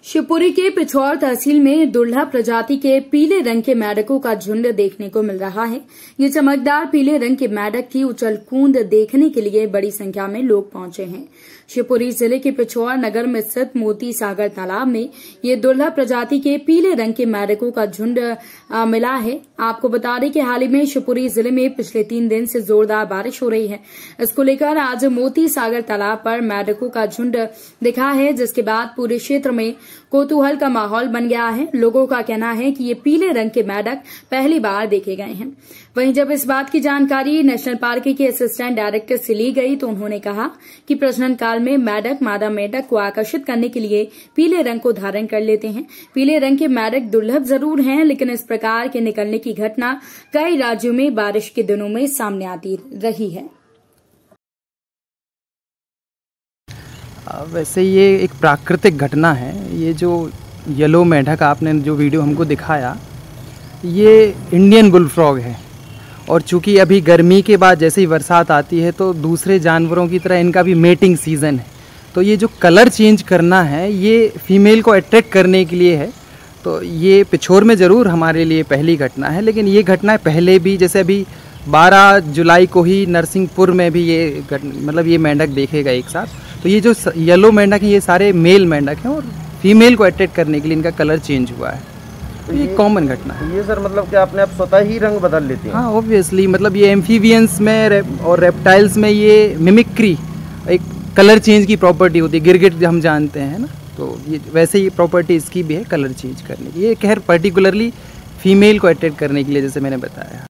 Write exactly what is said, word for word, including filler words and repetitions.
शिवपुरी के पिछौर तहसील में दुर्लभ प्रजाति के पीले रंग के मेंढकों का झुंड देखने को मिल रहा है। ये चमकदार पीले रंग के मेंढक की उछल कूद देखने के लिए बड़ी संख्या में लोग पहुंचे हैं। शिवपुरी जिले के पिछौर नगर में स्थित मोती सागर तालाब में ये दुर्लभ प्रजाति के पीले रंग के मेंढकों का झुंड आ, मिला है। आपको बता दें कि हाल ही में शिवपुरी जिले में पिछले तीन दिन से जोरदार बारिश हो रही है। इसको लेकर आज मोती सागर तालाब पर मेंढकों का झुंड दिखा है, जिसके बाद पूरे क्षेत्र में कौतूहल का माहौल बन गया है। लोगों का कहना है कि ये पीले रंग के मेंढक पहली बार देखे गए हैं। वहीं जब इस बात की जानकारी नेशनल पार्क के असिस्टेंट डायरेक्टर से ली गई तो उन्होंने कहा कि प्रजनन काल में मेंढक मादा मेंढक को आकर्षित करने के लिए पीले रंग को धारण कर लेते हैं। पीले रंग के मेंढक दुर्लभ जरूर हैं, लेकिन इस प्रकार के निकलने की घटना कई राज्यों में बारिश के दिनों में सामने आती रही है। वैसे ये एक प्राकृतिक घटना है। ये जो येलो मेंढक आपने जो वीडियो हमको दिखाया, ये इंडियन बुल फ्रॉग है। और चूंकि अभी गर्मी के बाद जैसे ही बरसात आती है तो दूसरे जानवरों की तरह इनका भी मेटिंग सीज़न है। तो ये जो कलर चेंज करना है ये फीमेल को अट्रैक्ट करने के लिए है। तो ये पिछोर में ज़रूर हमारे लिए पहली घटना है, लेकिन ये घटना पहले भी, जैसे अभी बारह जुलाई को ही नरसिंहपुर में भी ये मतलब ये मेंढक देखेगा एक साथ। तो ये जो येलो मेंढक है ये सारे मेल मेंढक हैं और फीमेल को अट्रैक्ट करने के लिए इनका कलर चेंज हुआ है। तो ये कॉमन घटना है। ये सर मतलब कि आपने आप स्वतः ही रंग बदल लेते हैं? हाँ, ऑब्वियसली। मतलब ये एम्फीबियंस में रेप और रेप्टाइल्स में ये मिमिक्री एक कलर चेंज की प्रॉपर्टी होती है। गिरगिट हम जानते हैं ना, तो ये वैसे ही प्रॉपर्टी इसकी भी है कलर चेंज करने की। ये खैर पर्टिकुलरली फीमेल को अट्रैक्ट करने के लिए, जैसे मैंने बताया।